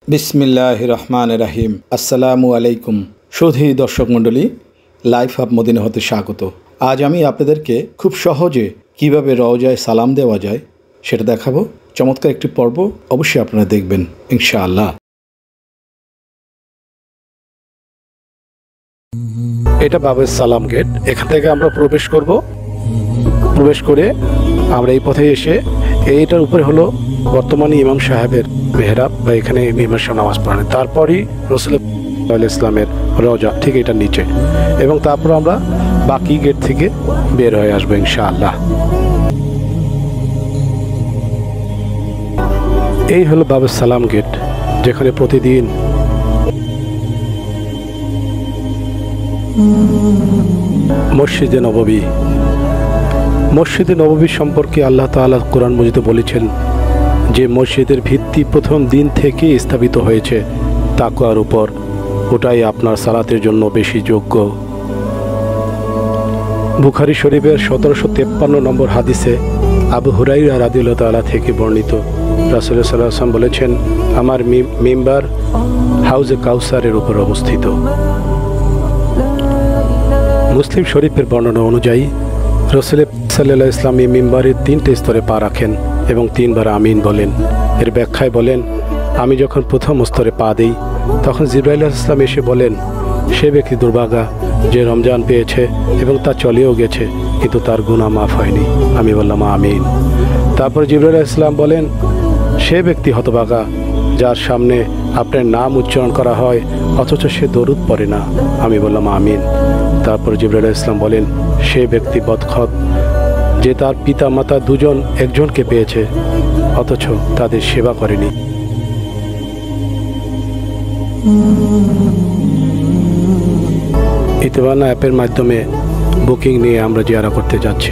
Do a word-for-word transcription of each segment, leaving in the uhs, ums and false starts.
বিসমিল্লাহির রহমানির রহিম। আসসালামু আলাইকুম। সুধী দর্শক মণ্ডলী, লাইফ অফ মদিনা হতে স্বাগত। আজ আমি আপনাদেরকে খুব সহজে কিভাবে রওজায় সালাম দেওয়া যায় সেটা দেখাবো। চমৎকার একটি পর্ব, অবশ্যই আপনারা দেখবেন ইনশাআল্লাহ। এটা বাবের সালাম গেট। এখান থেকে আমরা প্রবেশ করব। প্রবেশ করে আমরা এই পথে এসে এইটার উপরে হলো বর্তমানে ইমাম সাহেবের মেহরাব, বা এখানে ইমাম সাহেব নামাজ পড়েন। তারপরই রাসূলুল্লাহ ইসলামের রওজা ঠিক এটা নিচে, এবং তারপর আমরা বাকি গেট থেকে বের হয়ে আসবো ইনশাআল্লাহ। এই হলো বাবের সালাম গেট, যেখানে প্রতিদিন মসজিদে নববী মসজিদে নববী সম্পর্কে আল্লাহ তাআলা কোরআন মজিদে বলেছেন যে মসজিদের ভিত্তি প্রথম দিন থেকে স্থাপিত হয়েছে তাকওয়ার উপর, ওটাই আপনার সালাতের জন্য বেশি যোগ্য। বুখারী শরীফের সতেরোশো তেপ্পান্ন নম্বর হাদিসে আবু হুরাইরা রাদিয়াল্লাহু তাআলা থেকে বর্ণিত, রাসূলুল্লাহ সাল্লাল্লাহু আলাইহি ওয়াসাল্লাম বলেছেন, আমার মিম্বার হাউজে কাউসারের উপর অবস্থিত। মুসলিম শরীফের বর্ণনা অনুযায়ী রাসূল সাল্লাল্লাহু আলাইহি ওয়াসাল্লাম এই মিম্বারের তিনটে স্তরে পা রাখেন এবং তিনবার আমিন বলেন। এর ব্যাখ্যায় বলেন, আমি যখন প্রথম স্তরে পা দিই তখন জিবরাইল আলাইহিস সালাম এসে বলেন, সে ব্যক্তি দুর্ভাগা যে রমজান পেয়েছে এবং তা চলেও গেছে কিন্তু তার গুনাহ মাফ হয়নি। আমি বললাম আমিন। তারপর জিবরাইল আলাইহিস সালাম বলেন, সে ব্যক্তি হতভাগা যার সামনে আপনার নাম উচ্চারণ করা হয় অথচ সে দরুদ পড়ে না। আমি বললাম আমিন। তারপর জিবরাইল আলাইহিস সালাম বলেন, সে ব্যক্তি বদখত যে তার পিতা মাতা দুজন একজনকে পেয়েছে অথচ তাদের সেবা করেনি। ইতিবানা অ্যাপের মাধ্যমে বুকিং নিয়ে আমরা জিয়ারা করতে যাচ্ছি।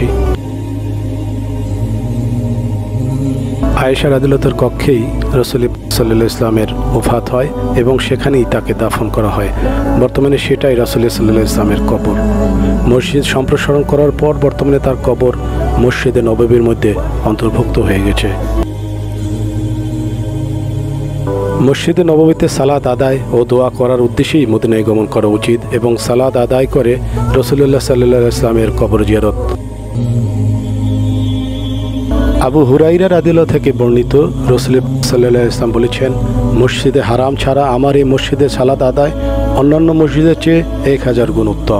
আয়েশা রাদিয়াল্লাহু কক্ষেই রাসূল সাল্লাল্লাহু আলাইহি ওয়াসাল্লামের ওফাত হয় এবং সেখানেই তাকে দাফন করা হয়। বর্তমানে সেটাই রাসূল সাল্লাল্লাহু আলাইহি ওয়াসাল্লামের কবর। মসজিদ সম্প্রসারণ করার পর বর্তমানে তার কবর মসজিদে নববীর মধ্যে অন্তর্ভুক্ত হয়ে গেছে। মসজিদে নববীতে সালাত আদায় ও দোয়া করার উদ্দেশ্যেই মদিনায় গমন করা উচিত এবং সালাত আদায় করে রাসূলুল্লাহ সাল্লাল্লাহু আলাইহি ওয়াসাল্লামের কবর জিয়ারত। আবু হুরাইরা রাদিয়াল্লাহু থেকে বর্ণিত, রাসূল সাল্লাল্লাহু আলাইহি ওয়াসাল্লাম বলেছেন, মসজিদে হারাম ছাড়া আমার এই মসজিদে সালাত আদায় অন্যান্য মসজিদের চেয়ে এক হাজার গুণ উত্তম।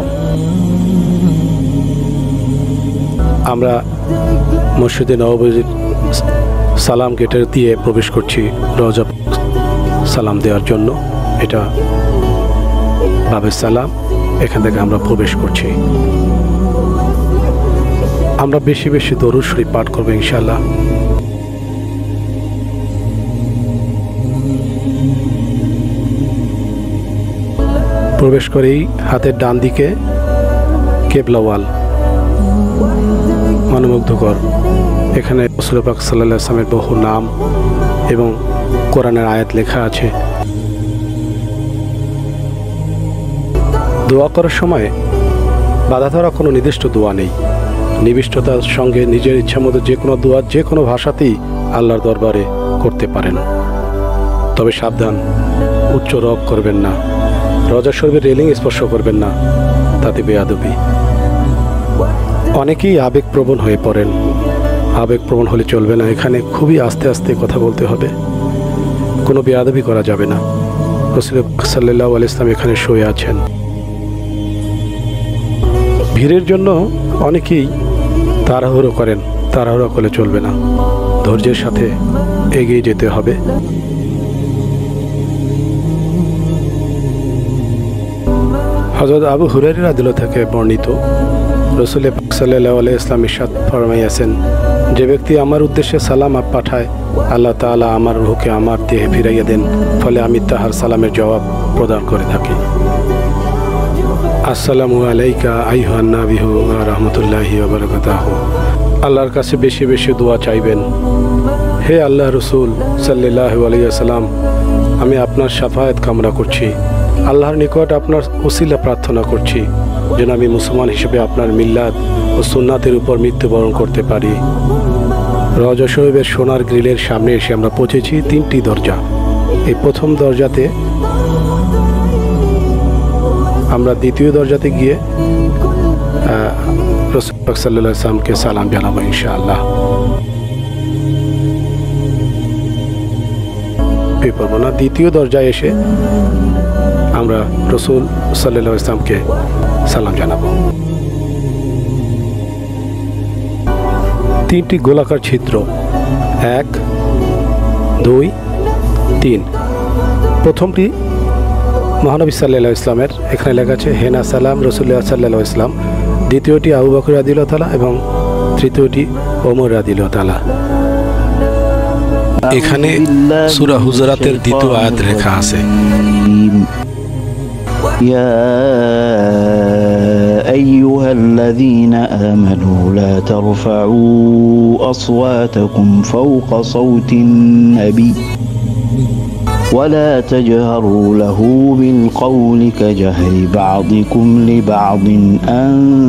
আমরা মসজিদে নববীর সালাম গেটের দিয়ে প্রবেশ করছি রওজা সালাম দেওয়ার জন্য। এটা বাবে সালাম, এখান থেকে আমরা প্রবেশ করছি। আমরা বেশি বেশি দরুদ শরীফ পাঠ করবো ইনশাআল্লাহ। প্রবেশ করেই হাতের ডান দিকে কেবলা ওয়াল, মনোমুগ্ধকর। এখানে রাসূল পাক সাল্লাল্লাহু আলাইহি ওয়াসাল্লামের বহু নাম এবং কোরআনের আয়াত লেখা আছে। দোয়া করার সময় বাধা ধরা কোনো নির্দিষ্ট দোয়া নেই। নিবিষ্টতার সঙ্গে নিজের ইচ্ছা মতো যে কোনো দোয়া যে কোনো ভাষাতেই আল্লাহর দরবারে করতে পারেন। তবে সাবধান, উচ্চ রব করবেন না, রওজা শরীফের রেলিং স্পর্শ করবেন না, তাতে বেয়াদবি। অনেকেই আবেগপ্রবণ হয়ে পড়েন। আবেগপ্রবণ হলে চলবে না। এখানে খুবই আস্তে আস্তে কথা বলতে হবে, কোনো বেয়াদবি করা যাবে না। রাসূল সাল্লাল্লাহু আলাইহি ওয়াসাল্লাম এখানে শুয়ে আছেন। ভিড়ের জন্য অনেকেই তাড়াহুড়ো করেন, তাড়াহুড়ো করলে চলবে না, ধৈর্যের সাথে এগিয়ে যেতে হবে। হযরত আবু হুরায়রা রাদিয়াল্লাহু থেকে বর্ণিত, রাসূল সাল্লাল্লাহু আলাইহি ওয়াসাল্লাম ইরশাদ ফরমাইয়াছেন, যে ব্যক্তি আমার উদ্দেশ্যে সালাম পাঠায় আল্লাহ তাআলা আমার রূহকে আমার দেহে ফিরাইয়া দেন, ফলে আমি তাহার সালামের জবাব প্রদান করে থাকি। আসসালামু আলাইকা আইয়ুহান নাবিয়্যু ওয়া রাহমাতুল্লাহি ওয়া বারাকাতুহু। আল্লাহর কাছে বেশি বেশি দোয়া চাইবেন। হে আল্লাহ রসুল সাল্লাল্লাহু আলাইহি ওয়াসাল্লাম, আমি আপনার শাফায়াত কামনা করছি। আল্লাহর নিকট আপনার ওসিলা প্রার্থনা করছি যেন আমি মুসলমান হিসেবে আপনার মিল্লাত ও সুন্নাতের উপর মৃত্যুবরণ করতে পারি। রওজা শরীফের সোনার গ্রিলের সামনে এসে আমরা পৌঁছেছি। তিনটি দরজা, এই প্রথম দরজাতে আমরা দ্বিতীয় দরজাতে গিয়ে রাসূল পাক সাল্লাল্লাহু আলাইহি ওয়াসাল্লামকে সালাম জানাবো ইনশাআল্লাহ। পড়বো না, দ্বিতীয় দরজায় এসে আমরা রাসূল সাল্লাল্লাহু আলাইহি ওয়াসাল্লামকে সালাম জানাবো। তিনটি গোলাকার ছিদ্র, এক, দুই, তিন। প্রথমটি মহানবী সাল্লাল্লাহু আলাইহি ওয়াসাল্লামের, এখানে লেখা আছে হেনা সালাম রাসূলুল্লাহ সাল্লাল্লাহু আলাইহি ওয়াসাল্লাম। দ্বিতীয়টি আবু বকর রাদিয়াল্লাহু তাআলা এবং তৃতীয়টি ওমর রাদিয়াল্লাহু তাআলা। এখানে সূরা হুজুরাতের দ্বিতীয় আয়াত লেখা আছে, ইয়া আইয়ুহাল্লাযীনা আমানু লা তারফাউ আসওয়াতাকুম ফাওকা সাওতিন নবী ولا تجهروا له بالقول كجهر بعضكم لبعض أن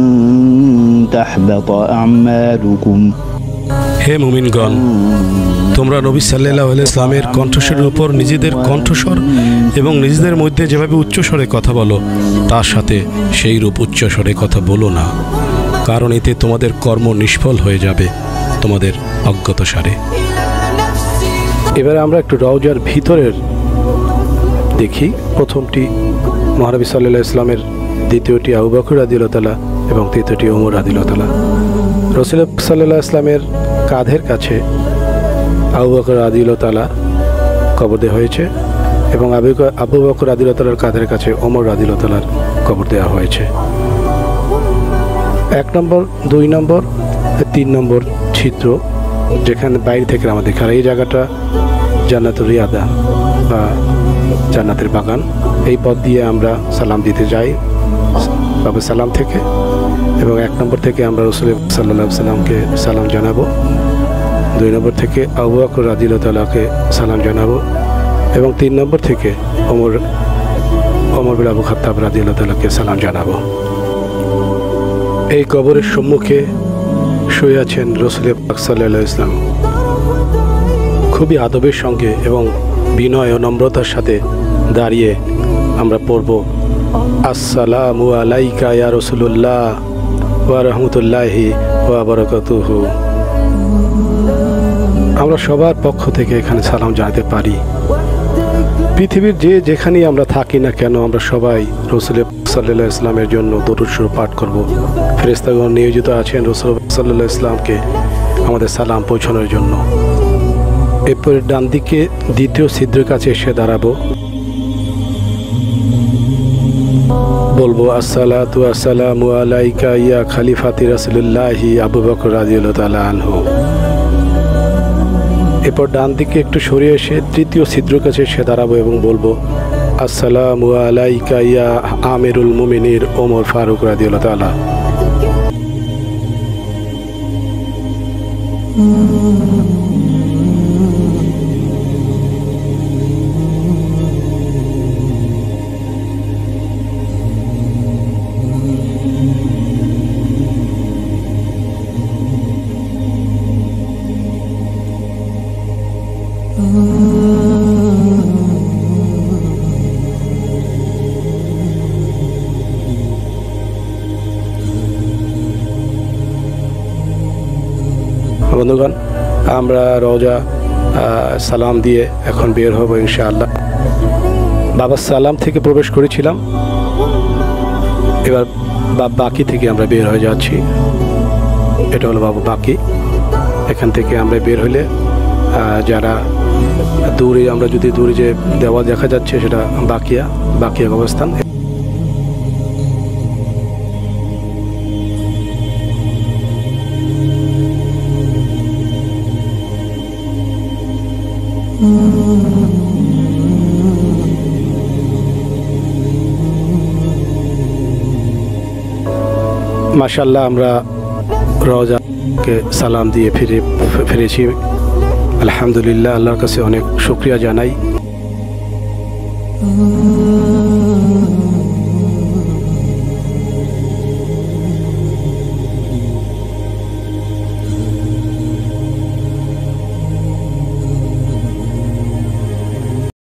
تحبط أعمالكم। হে মুমিনগণ, তোমরা নবী সাল্লাল্লাহু আলাইহি ওয়াসাল্লামের কণ্ঠস্বরের উপর নিজেদের কণ্ঠস্বর এবং নিজেদের মধ্যে যেভাবে উচ্চস্বরে কথা বলো তার সাথে সেই রূপ উচ্চস্বরে কথা বলো না, কারণ এতে তোমাদের কর্ম নিষ্ফল হয়ে যাবে তোমাদের অজ্ঞাতসারে। এবারে আমরা একটু রওজার ভিতরের দেখি। প্রথমটি মহানবী সাল্লাল্লাহু আলাইহি ওয়াসাল্লামের, দ্বিতীয়টি আবু বকর রাদিয়াল্লাহু তাআলা এবং তৃতীয়টি ওমর রাদিয়াল্লাহু তাআলা। রাসূল সাল্লাল্লাহু আলাইহি ওয়াসাল্লামের কাঁধের কাছে আবু বকর রাদিয়াল্লাহু তাআলা কবর দেওয়া হয়েছে এবং আবু বকর রাদিয়াল্লাহু তাআলার কাঁধের কাছে ওমর রাদিয়াল্লাহু তাআলার কবর দেওয়া হয়েছে। এক নম্বর, দুই নম্বর, তিন নম্বর ছিদ্র, যেখানে বাইরে থেকে আমাদের দেখা এই জায়গাটা জান্নাতুল রিয়াদা বা জান্নাতের বাগান। এই পথ দিয়ে আমরা সালাম দিতে যাই বাবু সালাম থেকে, এবং এক নম্বর থেকে আমরা রাসূল সাল্লাল্লাহু আলাইহি ওয়াসাল্লামকে সালাম জানাবো, দুই নম্বর থেকে আবু বকর রাদিয়াল্লাহু তাআলাকে সালাম জানাবো এবং তিন নম্বর থেকে ওমর ওমর বিন আবু খাত্তাব রাদিয়াল্লাহু তাআলাকে সালাম জানাবো। এই কবরের সম্মুখে শুয়ে আছেন রাসূল পাক সাল্লাল্লাহু আলাইহি ওয়াসাল্লাম। খুবই আদবের সঙ্গে এবং বিনয় ও নম্রতার সাথে দাঁড়িয়ে আমরা পড়ব, আসসালামু আলাইকা ইয়া রাসূলুল্লাহ ওয়া রাহমাতুল্লাহি ওয়া বারাকাতুহু। আমরা সবার পক্ষ থেকে এখানে সালাম জানাতে পারি। পৃথিবীর যে যেখানেই আমরা থাকি না কেন, আমরা সবাই রাসূল সাল্লাল্লাহু আলাইহি ওয়াসাল্লামের জন্য দরুদ শরীফ পাঠ করব। ফেরেশতাগণ নিয়োজিত আছেন রাসূল সাল্লাল্লাহু আলাইহি ওয়াসাল্লামকে আমাদের সালাম পৌঁছানোর জন্য। এরপরে ডান দিকে দ্বিতীয় ছিদ্রের কাছে এসে দাঁড়াবো, বলবো আসসালাতু আসসালামু আলাইকা ইয়া খলিফাতি রাসূলুল্লাহি আবু বকর রাদিয়াল্লাহু তাআলা আনহু। এরপর ডান দিকে একটু সরিয়ে এসে তৃতীয় ছিদ্রের কাছে এসে দাঁড়াবো এবং বলবো আসসালামু আলাইকা ইয়া আমিরুল মুমিনিন ওমর ফারুক রাদিয়াল্লাহু তাআলা। বন্ধুগণ, আমরা রওজা সালাম দিয়ে এখন বের হব ইনশাআল্লাহ। বাবা সালাম থেকে প্রবেশ করেছিলাম, এবার বাকি থেকে আমরা বের হয়ে যাচ্ছি। এটা হলো বাবু বাকি। এখান থেকে আমরা বের হলে যারা দূরে, আমরা যদি দূরে যে দেওয়াল দেখা যাচ্ছে সেটা বাকিয়া বাকিয়া অবস্থান। মাশাআল্লাহ, আমরা রওজাকে সালাম দিয়ে ফিরে ফিরেছি। আলহামদুলিল্লাহ, আল্লাহর কাছে অনেক শুকরিয়া জানাই।